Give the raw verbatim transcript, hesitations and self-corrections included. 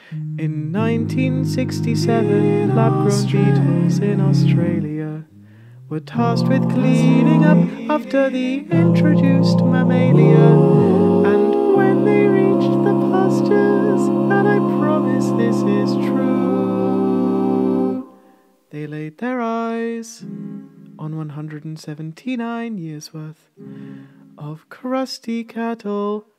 In nineteen sixty-seven, lab-grown beetles in Australia were tasked with cleaning up after the introduced mammalia. And when they reached the pastures, and I promise this is true, they laid their eyes on one hundred seventy-nine years worth of crusty cattle